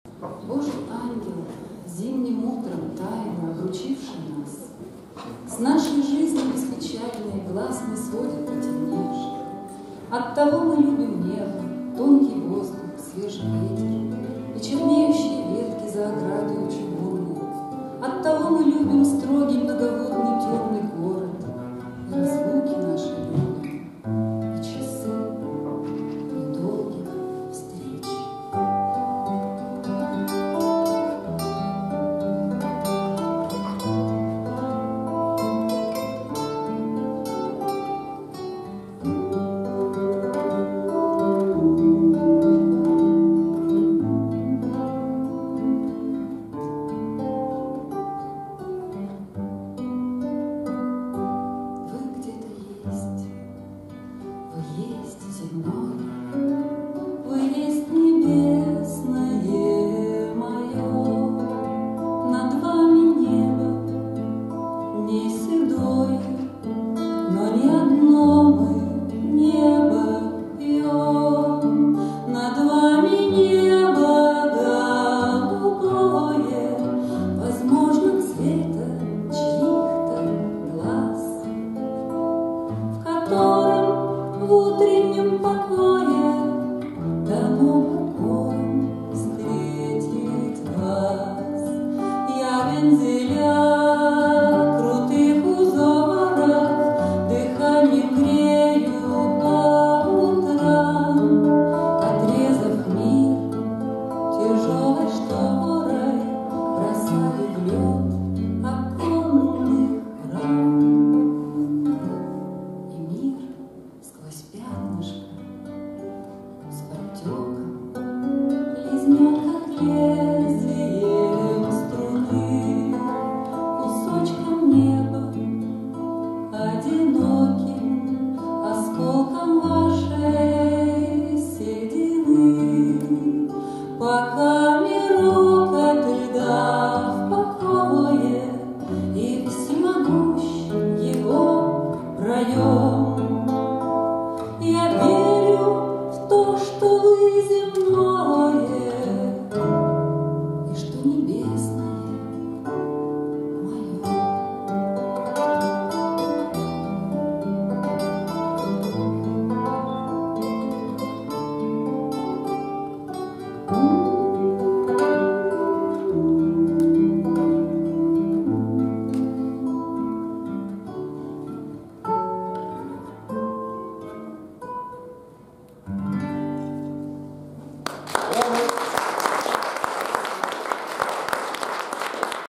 Божий ангел, зимним утром тайно обручивший нас, с нашей жизни беспечальной глаз не сводит потемневший. Оттого мы любим небо, тонкий воздух, свежий ветер и чернеющие ветки за оградой чугунной. Оттого мы любим строгий, многоводный, темный город и разлуки наши любим, и часы недолгих встреч. Вы есть небесное мое, над вами небо не седое, но ни одно мы небо пьем. Над вами небо голубое, возможно, цвета чьих-то глаз, в котором в утреннем покое дано покоем встретить вас. Я вензеля крутых узоров дыханием грею по утрам, отрезав мир тяжелой шторой, бросаю в лед оконных рам. И мир сквозь пятнышко с подтеком лизнет, как лезвием струны, кусочком неба, одиноким осколком вашей седины. Пока мирок от льда